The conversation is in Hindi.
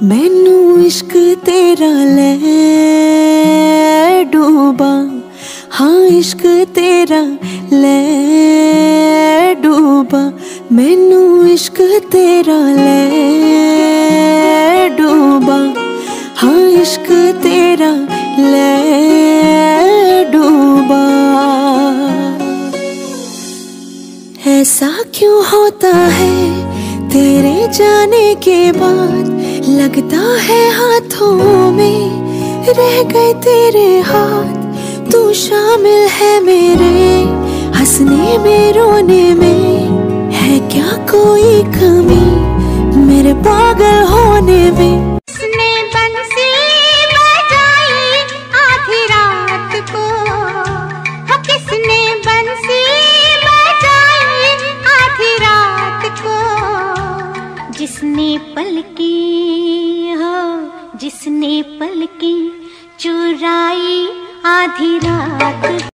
मैनू इश्क तेरा ले डूबा, हाँ इश्क तेरा ले डूबा। मैनू इश्क तेरा ले डूबा, हाँ इश्क तेरा ले डूबा। ऐसा क्यों होता है तेरे जाने के बाद, लगता है हाथों में रह गए तेरे हाथ। तू शामिल है मेरे हंसने में रोने में, है क्या कोई कमी मेरे पागल होने में। किसने बंसी बजाई आधी रात को, हो किसने बंसी बजाई आधी रात को। जिसने पलकी हो, जिसने पलकी चुराई आधी रात।